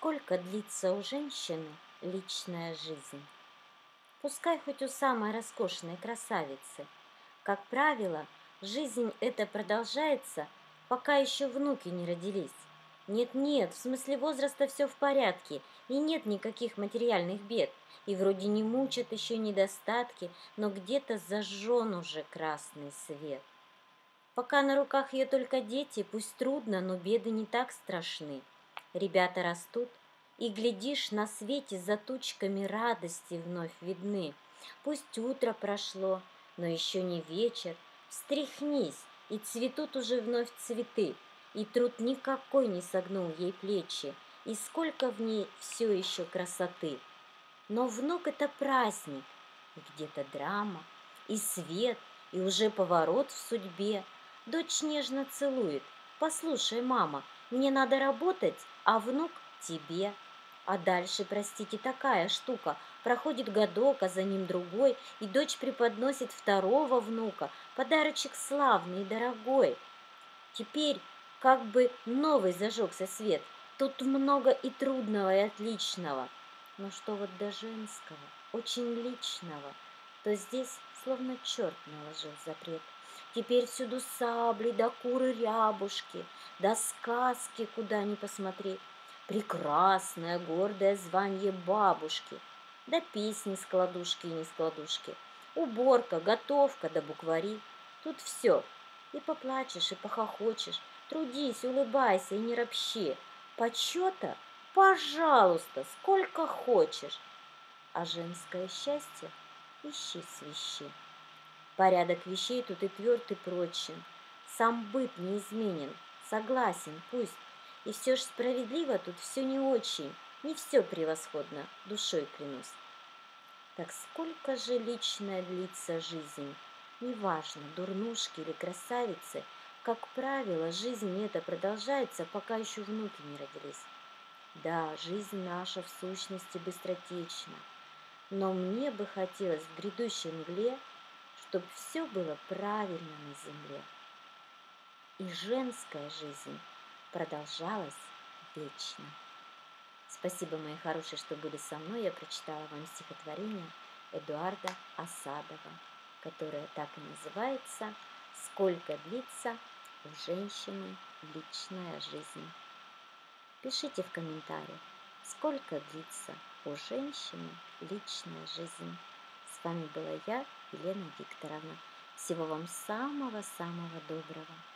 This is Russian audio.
Сколько длится у женщины личная жизнь? Пускай хоть у самой роскошной красавицы. Как правило, жизнь эта продолжается, пока еще внуки не родились. Нет-нет, в смысле возраста все в порядке, и нет никаких материальных бед. И вроде не мучат еще недостатки, но где-то зажжен уже красный свет. Пока на руках ее только дети, пусть трудно, но беды не так страшны. Ребята растут, и, глядишь, на свете за тучками радости вновь видны. Пусть утро прошло, но еще не вечер. Встряхнись, и цветут уже вновь цветы, и труд никакой не согнул ей плечи, и сколько в ней все еще красоты. Но внук — это праздник, и где-то драма, и свет, и уже поворот в судьбе. Дочь нежно целует. «Послушай, мама, мне надо работать, а внук тебе». А дальше, простите, такая штука. Проходит годок, а за ним другой, и дочь преподносит второго внука, подарочек славный и дорогой. Теперь как бы новый зажегся свет. Тут много и трудного, и отличного. Но что вот до женского, очень личного, то здесь словно черт наложил запрет. Теперь всюду сабли, да куры рябушки, да сказки, куда ни посмотри. Прекрасное, гордое звание бабушки, да песни складушки и нескладушки. Уборка, готовка, да буквари. Тут все. И поплачешь, и похохочешь. Трудись, улыбайся и не ропщи. Почета? Пожалуйста, сколько хочешь. А женское счастье ищи свищи. Порядок вещей тут и тверд, и прочен. Сам быт неизменен, согласен, пусть. И все ж справедливо тут все не очень. Не все превосходно, душой клянусь. Так сколько же личная длится жизнь? Неважно, дурнушки или красавицы, как правило, жизнь эта продолжается, пока еще внуки не родились. Да, жизнь наша в сущности быстротечна, но мне бы хотелось в грядущей мгле, чтобы все было правильно на земле. И женская жизнь продолжалась вечно. Спасибо, мои хорошие, что были со мной. Я прочитала вам стихотворение Эдуарда Асадова, которое так и называется «Сколько длится у женщины личная жизнь». Пишите в комментариях, сколько длится у женщины личная жизнь. С вами была я, Елена Викторовна. Всего вам самого-самого доброго.